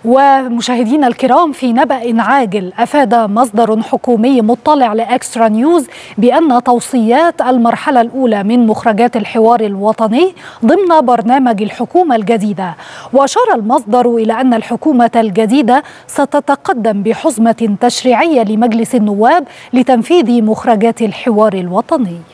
ومشاهدينا الكرام، في نبأ عاجل، أفاد مصدر حكومي مطلع لإكسترا نيوز بأن توصيات المرحلة الأولى من مخرجات الحوار الوطني ضمن برنامج الحكومة الجديدة. وأشار المصدر إلى أن الحكومة الجديدة ستتقدم بحزمة تشريعية لمجلس النواب لتنفيذ مخرجات الحوار الوطني.